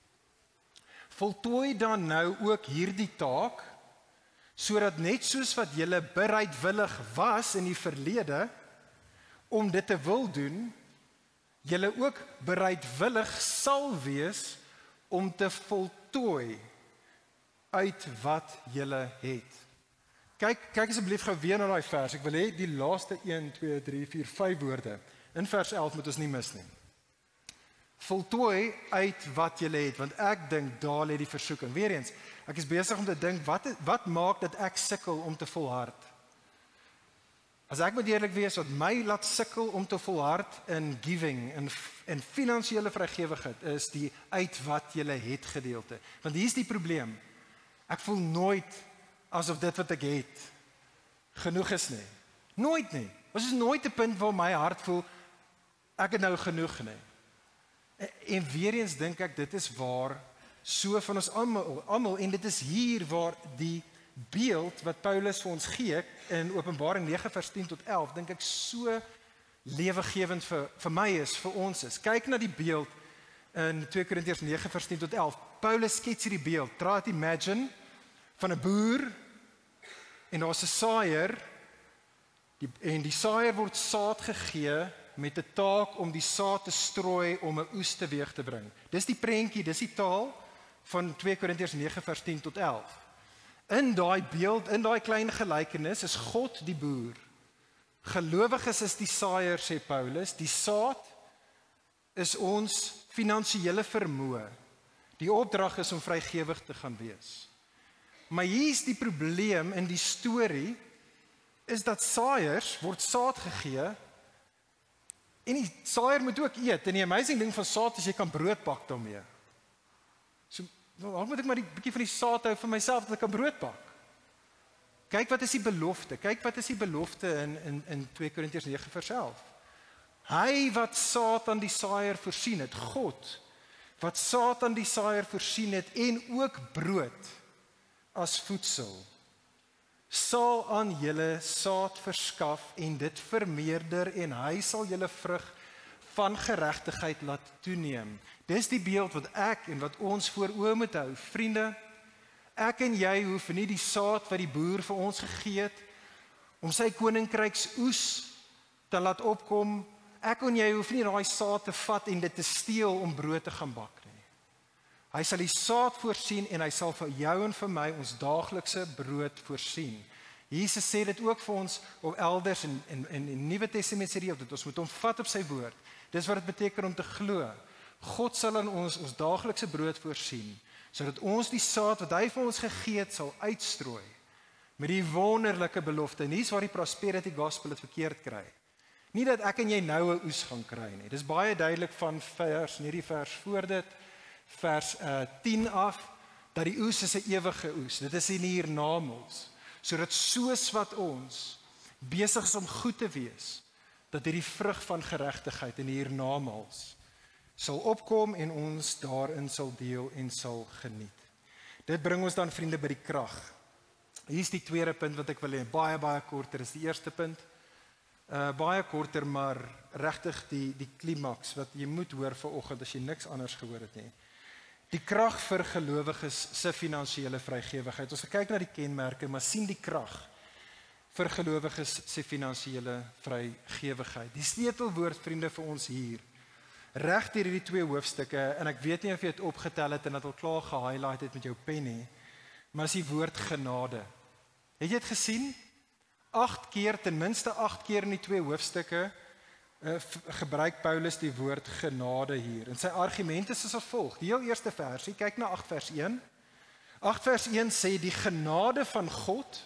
Voltooi dan nou ook hierdie taak, sodat net soos wat julle bereidwillig was in die verlede om dit te wil doen, julle ook bereidwillig sal wees om te voltooi uit wat julle het. Kyk asseblief gou weer na daai vers. Ek wil hê die laaste 1, 2, 3, 4, 5 woorde in vers 11 moet ons nie mis nie. Voltooi uit wat julle het, want ek dink daar lê die versoeking. Weereens, ek is besig om te dink wat maak dat ek sukkel om te volhard? As ek moet eerlik wees, wat my laat sukkel om te volhard in giving en finansiële vrygewigheid is die uit wat julle het gedeelte. Want hier is die probleem. Ek voel nooit asof dit wat ek het genoeg is nie. Nooit nie. Ons is nooit 'n punt waar my hart voel ek het nou genoeg nie. En weer eens dink ek dit is waar so van ons almal en dit is hier waar die beeld wat Paulus vir ons gee in Openbaring 9 vers 10 tot 11 dink ek so lewegewend vir my is, vir ons is. Kyk na die beeld in 2 Korintiërs 9 vers 10 tot 11. Paulus skets hierdie beeld. Try to imagine van 'n boer en daar's 'n saaiër en die saaiër word saad gegee met 'n taak om die saad te strooi om 'n oes teweeg te bring. Dis die prentjie, dis die taal van 2 Korintiërs 9 vers 10 tot 11. In daai beeld, in daai klein gelykenis is God die boer. Gelowiges is die saaiër, sê Paulus. Die saad is ons finansiële vermoë. Die opdrag is om vrygewig te gaan wees. Maar hier is die probleem in die storie is dat saaiers word saad gegee en die saaier moet ook eet. En die amazing ding van saad is jy kan brood bak daarmee. So Dalk moet ek maar 'n bietjie van die saad hou vir myself dat ek kan brood bak. Kyk wat is die belofte. Kyk wat is die belofte in 2 Korintiërs 9 vers 11. Hy wat saad aan die saaiër voorsien het, God, wat saad aan die saaiër voorsien het en ook brood as voedsel, sal aan julle saad verskaf en dit vermeerder en hy sal julle vrug van geregtigheid laat toeneem. Dis die beeld wat ek en wat ons voor oë moet hou. Vriende, ek en jy hoef nie die saad wat die boer vir ons gegee het om sy koninkryks oes te laat opkom. Ek en jy hoef nie daai saad te vat en dit te steel om brood te gaan bak nie. Hy sal die saad voorsien en hy sal vir jou en vir my ons daaglikse brood voorsien. Jesus sê dit ook vir ons op elders in die Nuwe Testament sê dit ons moet hom vat op sy woord. Dis wat dit beteken om te glo. God sal aan ons daaglikse brood voorsien, sodat ons die saad wat hy vir ons gegee het sal uitstrooi met die wonderlike belofte. En hier's waar die prosperity gospel dit verkeerd kry. Nie dat ek en jy nou 'n oes gaan kry nie. Dis baie duidelik van hierdie vers voor dit, vers 10 af, dat die oes is 'n ewige oes. Dit is in hiernamaals. Sodat soos wat ons besig is om goed te wees, dat hierdie vrug van geregtigheid in hiernamaals sal opkom en ons daarin sal deel en sal geniet. Dit bring ons dan, vriende, by die krag. Hier is die tweede punt wat ek wil hê, baie korter is die eerste punt. Baie korter, maar regtig die klimaks wat jy moet hoor vanoggend as jy niks anders gehoor het nie. Die krag vir gelowiges se finansiële vrygewigheid. Ons kyk na die kenmerke, maar sien die krag vir gelowiges se finansiële vrygewigheid. Die sleutelwoord, vriende, vir ons hier, reg deur hierdie 2 hoofstukke, en ek weet nie of jy dit opgetel het en dit al klaar gehighlight het met jou pen nie, maar is die woord genade. Het jy dit gesien? 8 keer, ten minste 8 keer in die 2 hoofstukke, gebruik Paulus die woord genade hier. En sy argument is as volg. Die heel eerste versie, kyk na 8 vers 1. 8 vers 1 sê die genade van God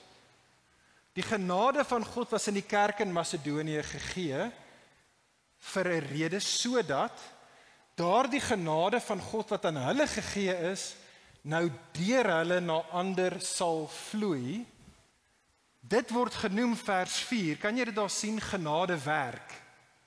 was in die kerk in Macedonië gegee vir 'n rede, sodat daardie genade van God wat aan hulle gegee is, nou deur hulle na ander sal vloei. Dit word genoem vers 4. Kan jy dit daar sien? Genade werk.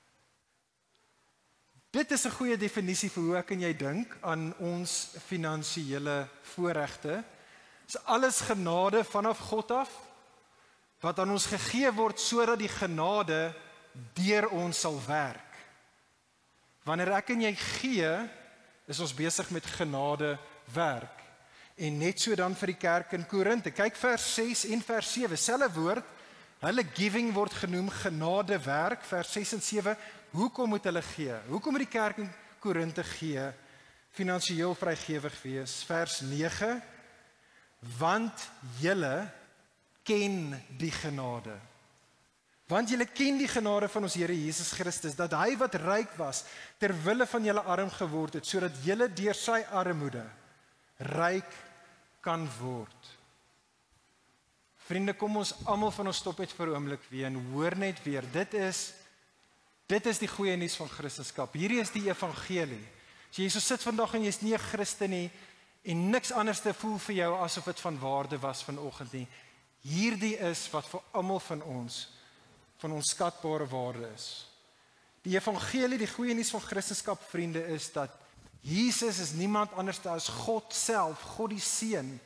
Dit is 'n goeie definisie vir hoe ek en jy dink aan ons finansiële voorregte. Dis alles genade vanaf God af, wat aan ons gegee word sodat die genade deur ons sal werk. Wanneer ek en jy gee, is ons besig met genade werk. En net so dan vir die kerk in Korinte. Kyk vers 6 en vers 7, selfe woord. Hulle giving word genoem genade werk, vers 6 en 7. Hoekom moet hulle gee? Hoekom moet die kerk in Korinte gee? Finansiëel vrygewig wees. Vers 9. Want julle ken die genade. Want julle ken die genade van ons Here Jesus Christus, dat hy wat ryk was, ter wille van julle arm geword het, sodat julle deur sy armoede ryk kan word. Vriende, kom ons almal van ons stop net vir 'n oomblik weer en hoor net weer, dit is die goeie nuus van Christendom. Hierdie is die evangelie. As jy so sit vandag en jy's nie 'n Christen nie en niks anders te voel vir jou asof dit van waarde was vanoggend nie. Hierdie is wat vir almal van ons skatbare waarde is. Die evangelie, die goeie nuus van Christendom, vriende, is dat Jesus is niemand anders as God self, God die Seun,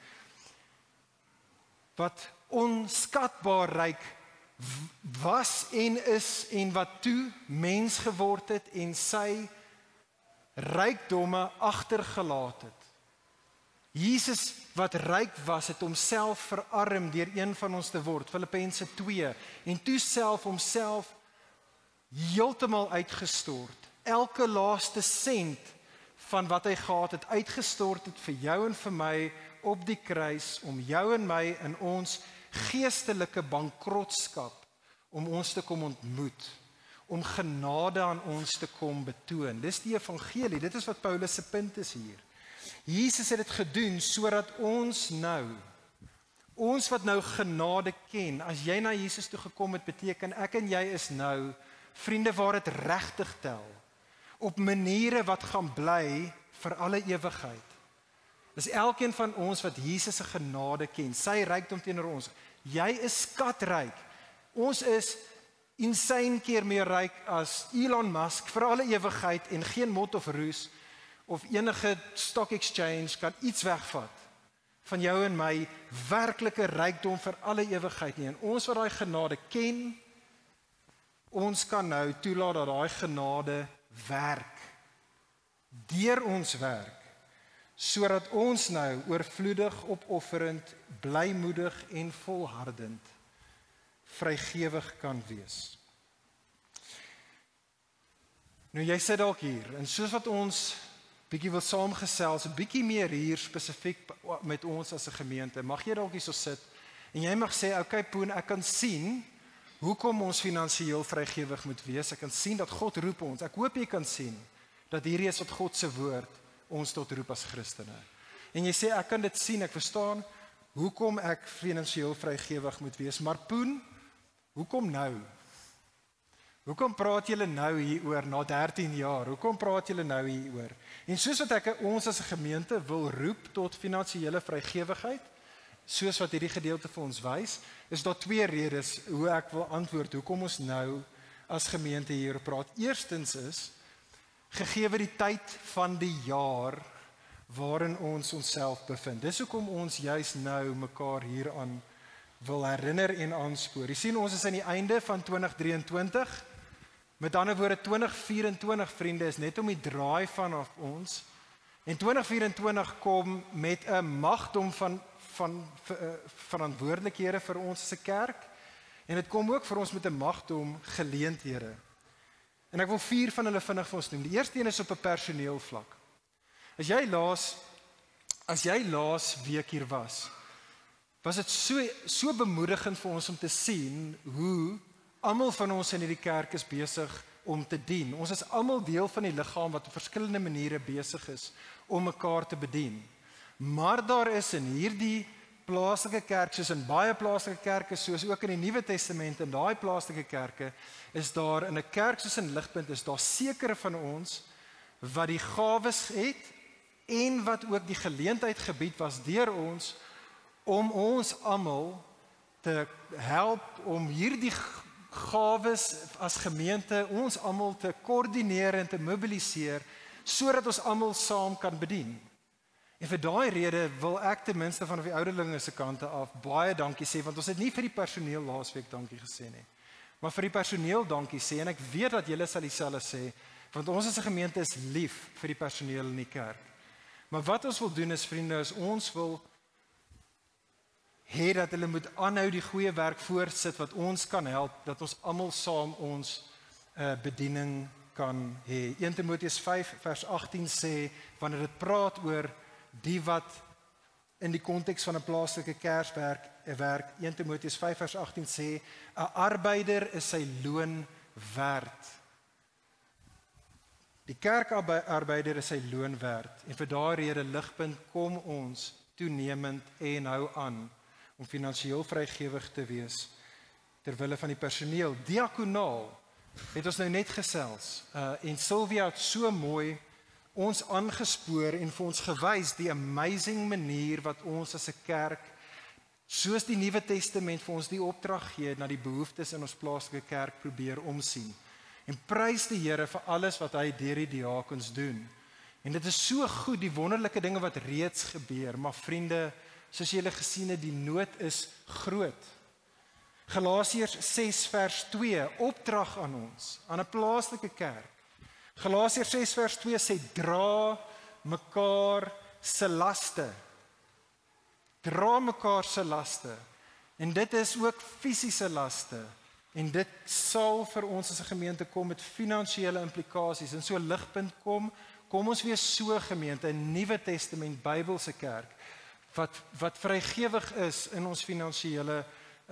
wat onskatbaar ryk was en is en wat toe mens geword het en sy rykdomme agtergelaat het. Jesus wat ryk was, het homself verarm deur een van ons te word, Filippense 2, en toe self homself heeltemal uitgestort. Elke laaste sent van wat hy gehad het, uitgestort het vir jou en vir my op die kruis, om jou en my in ons geestelike bankrotskap, om ons te kom ontmoet, om genade aan ons te kom betoon. Dis die evangelie, dit is wat Paulus se punt is hier. Jesus het dit gedoen sodat ons wat nou genade ken, as jy na Jesus toe gekom het, beteken ek en jy is nou vriende waar dit regtig tel, op maniere wat gaan bly vir alle ewigheid. Dis elkeen van ons wat Jesus se genade ken, sy rykdom teenoor ons. Jy is skatryk. Ons is insane keer meer ryk as Elon Musk vir alle ewigheid en geen mot of roes of enige stock exchange kan iets wegvat van jou en my werklike rykdom vir alle ewigheid nie. En ons wat daai genade ken, ons kan nou toelaat dat daai genade werk. Deur ons werk, sodat ons nou oorvloedig, opofferend, blymoedig en volhardend vrygewig kan wees. Nou jy sit dalk hier, en soos wat ons bietjie wil saamgesels, 'n bietjie meer hier spesifiek met ons as 'n gemeente, mag jy dalk hierso sit, en jy mag sê, okay Poen, ek kan sien, hoekom ons finansiëel vrygewig moet wees, ek kan sien dat God roep ons, ek hoop jy kan sien, dat hierdie is wat God se woord ons tot roep as Christene. En jy sê, ek kan dit sien, ek verstaan, hoekom ek finansiëel vrygewig moet wees, maar Poen, hoekom nou? Hoekom praat julle nou hieroor na 13 jaar? Hoekom praat julle nou hieroor? En soos wat ek ons as 'n gemeente wil roep tot finansiële vrygewigheid, soos wat hierdie gedeelte vir ons wys, is daar 2 redes hoe ek wil antwoord hoekom ons nou as gemeente hier praat. Eerstens is, gegee die tyd van die jaar waarin ons onsself bevind. Dis hoekom ons juis nou mekaar hieraan wil herinner en aanspoor. Jy sien, ons is aan die einde van 2023. Met ander woorde, 2024 vriende is net om die draai vanaf ons. En 2024 kom met 'n magdom van verantwoordelikhede vir ons as 'n kerk. En dit kom ook vir ons met 'n magdom geleenthede. En ek wil 4 van hulle vinnig vir ons noem. Die eerste een is op 'n personeelvlak. As jy laas week hier was dit so bemoedigend vir ons om te sien hoe almal van ons in hierdie kerk is besig om te dien. Ons is almal deel van die liggaam wat op verskillende maniere besig is om mekaar te bedien. Maar daar is in hierdie plaaslike kerk, soos in baie plaaslike kerke, soos ook in die Nuwe Testament, in daai plaaslike kerke, is daar in 'n kerk soos in Ligpunt, is daar sekere van ons wat die gawes het en wat ook die geleentheid gebied was deur ons om ons almal te help om hierdie gawes as gemeente ons almal te koördineer en te mobiliseer sodat ons almal saam kan bedien. En vir daai rede wil ek ten minste van die ouderlinge se kante af baie dankie sê, want ons het nie vir die personeel laasweek dankie gesê nie, maar vir die personeel dankie sê, en ek weet dat julle sal dieselfde sê, want ons as 'n gemeente is lief vir die personeel in die kerk. Maar wat ons wil doen is, vriende, is ons wil hê dat hulle moet aanhou die goeie werk voortsit wat ons kan help, dat ons almal saam ons bediening kan hê. 1 Timoteus 5 vers 18 sê, wanneer dit praat oor die wat in die konteks van 'n plaaslike kerkwerk werk, 1 Timoteus 5 vers 18 sê, 'n arbeider is sy loon werd. Die kerkarbeider is sy loon werd, en vir daardie rede Ligpunt kom ons toenemend en hou aan om finansiëel vrygewig te wees ter wille van die personeel. Diakonaal het ons nou net gesels, en Sylvia het so mooi ons aangespoor en vir ons gewys die amazing manier wat ons as 'n kerk, soos die Nuwe Testament vir ons die opdrag gee, na die behoeftes in ons plaaslike kerk probeer omsien. En prys die Here vir alles wat hy deur die diakens doen. En dit is so goed, die wonderlike dinge wat reeds gebeur, maar vriende, soos julle gesien het, die nood is groot. Galasiërs 6 vers 2, opdrag aan ons, aan 'n plaaslike kerk. Galasiërs 6 vers 2 sê, dra mekaar se laste. Dra mekaar se laste. En dit is ook fisiese laste. En dit sal vir ons as 'n gemeente kom met finansiële implikasies. En so Ligpunt kom ons wees so 'n gemeente, 'n Nuwe Testament Bybelse kerk, wat vrygewig is in ons finansiële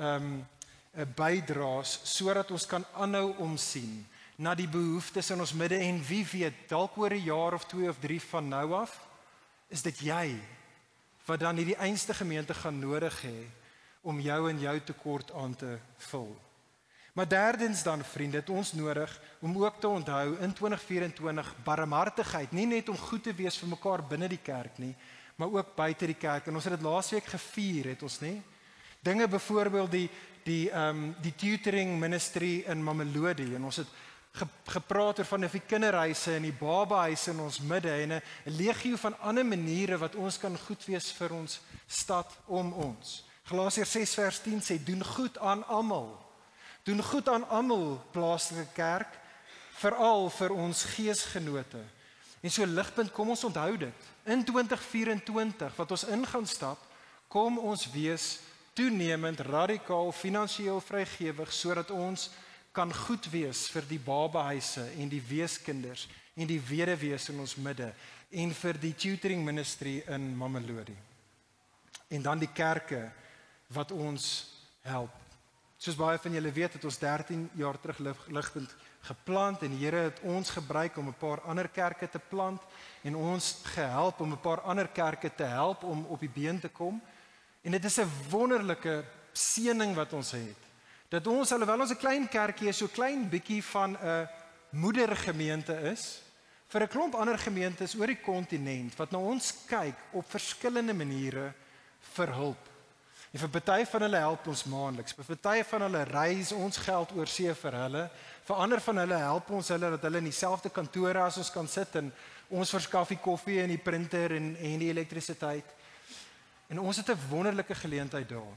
bydraes, sodat ons kan aanhou omsien na die behoeftes in ons midde, en wie weet, dalk oor 'n jaar of 2 of 3 van nou af, is dit jy wat dan hierdie einste gemeente gaan nodig hê om jou en jou tekort aan te vul. Maar derdens dan, vriende, het ons nodig om ook te onthou in 2024 barmhartigheid, nie net om goed te wees vir mekaar binne die kerk nie, maar ook buite die kerk. En ons het dit laasweek gevier, het ons nie? Dinge byvoorbeeld die tutoring ministry in Mamelodi, en ons het gepraat oor van die kinderhuise en die babahuise in ons midde en 'n legio van ander maniere wat ons kan goed wees vir ons stad om ons. Galasiërs 6 vers 10 sê, doen goed aan almal. Doen goed aan almal, plaaslike kerk, veral vir ons geesgenote. En so Ligpunt, kom ons onthou dit. In 2024, wat ons in gaan stap, kom ons wees toenemend radikaal finansiëel vrygewig sodat ons kan goed wees vir die babahuise en die weeskinders en die weduwees in ons midde en vir die tutoring ministry in Mamelodi. En dan die kerke wat ons help. Soos baie van julle weet, het ons 13 jaar terug Ligpunt geplant en die Here het ons gebruik om 'n paar ander kerke te plant en ons gehelp om 'n paar ander kerke te help om op die been te kom. En dit is 'n wonderlike seëning wat ons het. Dat ons, alhoewel ons 'n klein kerkie is, so klein bietjie van 'n moedergemeente is, vir 'n klomp ander gemeentes oor die kontinent wat na ons kyk op verskillende maniere vir hulp. En vir party van hulle help ons maandeliks, vir party van hulle reis ons geld oor see vir hulle, vir ander van hulle help ons hulle dat hulle in dieselfde kantore as ons kan sit en ons verskaf die koffie en die printer en die elektrisiteit. En ons het 'n wonderlike geleentheid daar.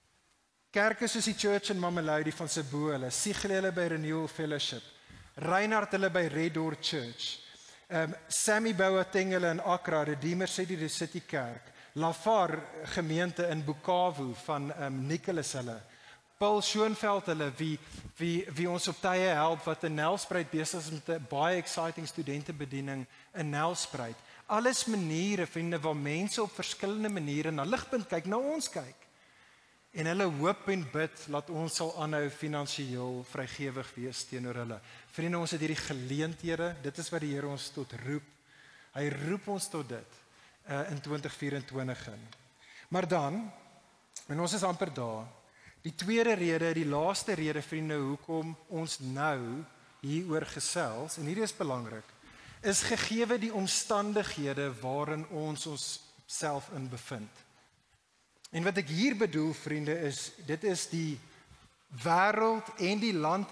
Kerke soos die Church in Mamelodi van Sebo, hulle Siegel hulle by Renewal Fellowship, Reinhard hulle by Red Door Church, Sammy Boateng hulle in Accra, Redeemer City Kerk, Lafar gemeente in Bukavu van Nicholas hulle, Paul Schoenveld hulle wie ons op tye help wat in Nelspruit besig is met 'n baie exciting studentebediening in Nelspruit. Alles maniere, vriende, waar mense op verskillende maniere na Ligpunt kyk, na ons kyk. En hulle hoop en bid dat ons sal aanhou finansiëel vrygewig wees teenoor hulle. Vriende, ons het hierdie geleenthede, dit is wat die Here ons tot roep. Hy roep ons tot dit in 2024 in. Maar dan, en ons is amper daar, die tweede rede, die laaste rede, vriende, hoekom ons nou hieroor gesels, en hierdie is belangrik, is gegeewe die omstandighede waarin ons onsself in bevind. En wat ek hier bedoel, vriende, is, dit is die wêreld en die land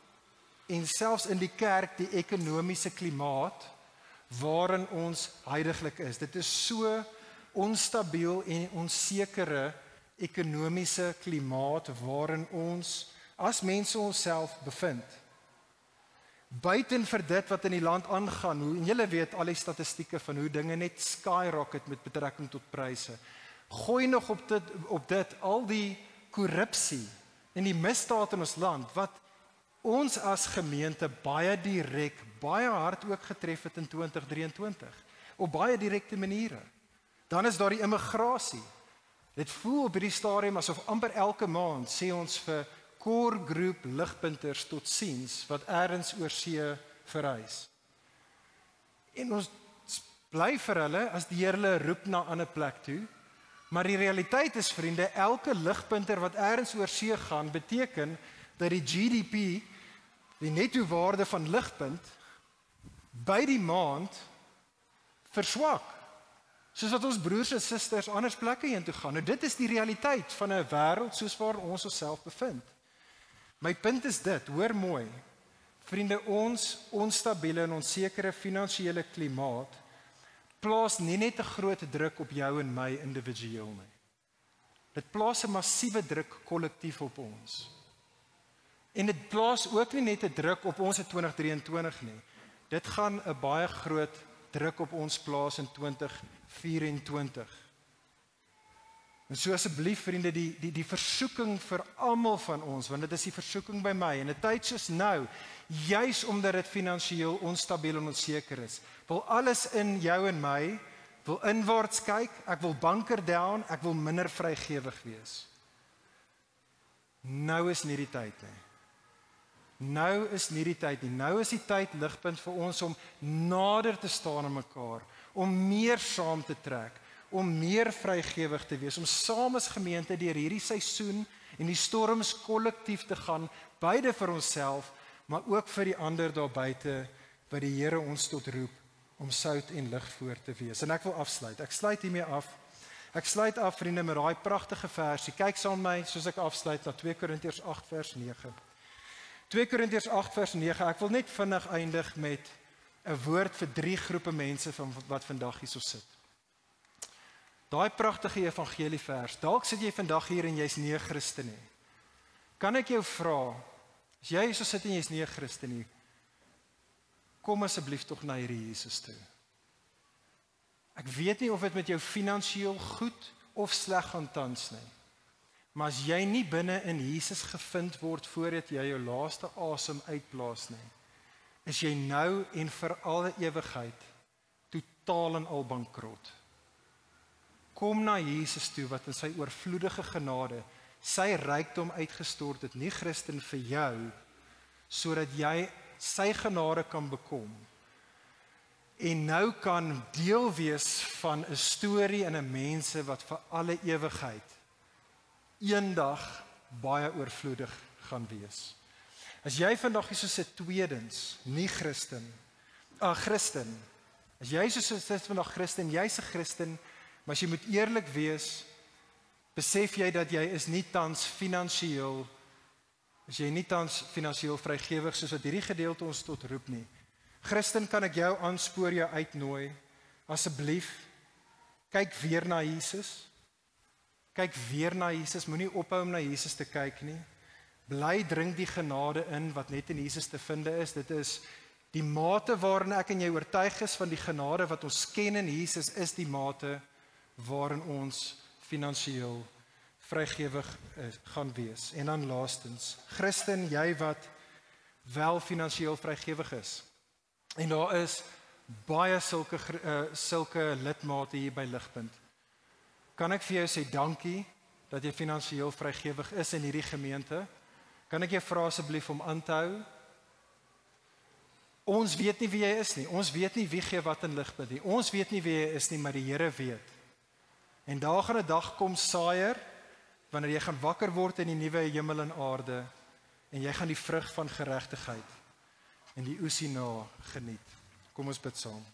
en selfs in die kerk die ekonomiese klimaat waarin ons huidiglik is. Dit is so onstabiel en onsekere ekonomiese klimaat waarin ons as mense onsself bevind. Buiten vir dit wat in die land aangaan, en julle weet al die statistieke van hoe dinge net skyrocket met betrekking tot pryse. Gooi nog op dit al die korrupsie en die misdaad in ons land wat ons as gemeente baie direk, baie hard ook getref het in 2023 op baie direkte maniere. Dan is daar die immigrasie. Dit voel op hierdie stadium asof amper elke maand sê ons vir core groep ligpunters tot siens wat ergens oor see verhuis. En ons bly vir hulle as die Here hulle roep na 'n ander plek toe. Maar die realiteit is, vriende, elke ligpunter wat ergens oor see gaan, beteken dat die GDP, die netto waarde van Ligpunt, by die maand verswak. Soos wat ons broers en susters anders plekke heen toe gaan. Nou dit is die realiteit van 'n wêreld soos waar ons onsself bevind. My punt is dit, hoor mooi. Vriende, ons onstabiele en onsekere finansiële klimaat plaas nie net 'n groot druk op jou en my individueel nie. Dit plaas 'n massiewe druk kollektief op ons. En dit plaas ook nie net 'n druk op ons in 2023 nie. Dit gaan 'n baie groot druk op ons plaas in 2024. En so asseblief, vriende, die versoeking vir almal van ons, want dit is die versoeking by my, en 'n tyd soos nou, juis omdat dit finansiëel onstabiel en onseker is, wil alles in jou en my, wil inwaarts kyk, ek wil bunker down, ek wil minder vrygewig wees. Nou is nie die tyd nie. Nou is nie die tyd nie. Nou is die tyd Ligpunt vir ons om nader te staan aan mekaar, om meer saam te trek, om meer vrygewig te wees, om saam as gemeente deur hierdie seisoen en die storms kollektief te gaan, beide vir onsself, maar ook vir die ander daar buite wat die Here ons tot roep om sout en lig voor te wees. En ek wil afsluit. Ek sluit hiermee af. Ek sluit af, vriende, met daai pragtige versie. Kyk saam met my, soos ek afsluit, na 2 Korintiërs 8 vers 9. 2 Korintiërs 8 vers 9. Ek wil net vinnig eindig met 'n woord vir 3 groepe mense wat vandag hierso sit. Daai pragtige evangelievers. Dalk sit jy vandag hier en jy's nie 'n Christen nie. Kan ek jou vra, as jy hierso sit en jy's nie 'n Christen nie, kom asseblief tog na hierdie Jesus toe. Ek weet nie of dit met jou finansiëel goed of sleg gaan tans nie. Maar as jy nie binne in Jesus gevind word voordat jy jou laaste asem uitblaas nie, is jy nou en vir alle ewigheid totaal en al bankrot. Kom na Jesus toe wat in sy oorvloedige genade sy rykdom uitgestort het, nie Christen, vir jou, sodat jy sy genade kan bekom en nou kan deel wees van 'n storie en 'n mense wat vir alle ewigheid eendag baie oorvloedig gaan wees. As jy vandag hier so sit, tweedens, nie Christen, Christen, as jy so sit vandag Christen, jy's 'n Christen, maar as jy moet eerlik wees, besef jy dat jy is nie tans finansiëel vrygewig soos wat hierdie gedeelte ons tot roep nie. Christen, kan ek jou aanspoor, jou uitnooi, asseblief, kyk weer na Jesus. Kyk weer na Jesus, moenie ophou om na Jesus te kyk nie. Bly drink die genade in wat net in Jesus te vind is. Dit is die mate waarin ek en jy oortuig is van die genade wat ons ken in Jesus, is die mate waarin ons finansiëel vrygewig gaan wees. En dan laastens, Christen, jy wat wel finansiëel vrygewig is. En daar is baie sulke lidmate hier by Ligpunt. Kan ek vir jou sê dankie dat jy finansiëel vrygewig is in hierdie gemeente? Kan ek jou vra asseblief om aan te hou? Ons weet nie wie jy is nie. Ons weet nie wie gee wat in Ligpunt nie. Ons weet nie wie jy is nie, maar die Here weet. En daar gaan 'n dag kom, saaier, wanneer jy gaan wakker word in die nuwe hemel en aarde en jy gaan die vrug van geregtigheid en die oes hierna geniet. Kom ons bid saam.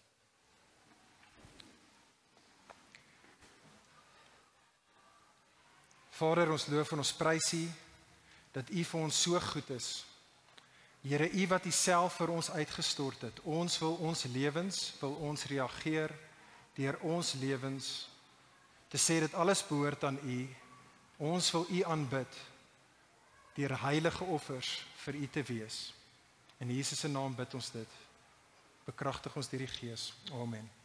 Vader, ons loof en ons prys U dat U vir ons so goed is. Here, U wat U self vir ons uitgestort het. Ons lewens wil ons reageer deur ons lewens te sê dat alles behoort aan U. Ons wil U aanbid deur heilige offers vir U te wees. In Jesus se naam bid ons dit. Bekragtig ons deur die Gees. Amen.